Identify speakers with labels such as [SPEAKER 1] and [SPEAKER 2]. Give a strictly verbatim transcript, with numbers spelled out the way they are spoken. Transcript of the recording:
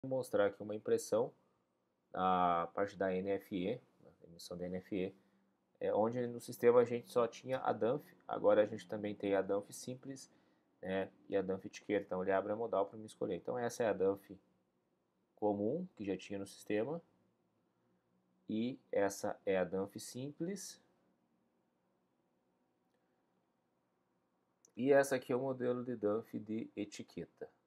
[SPEAKER 1] mostrar aqui uma impressão na parte da N F E, na emissão da N F E, é, onde no sistema a gente só tinha a D A N F, agora a gente também tem a D A N F simples, né, e a D A N F etiqueta, então ele abre a modal para me escolher. Então essa é a D A N F comum, que já tinha no sistema, e essa é a D A N F simples, e essa aqui é o modelo de D A N F de etiqueta.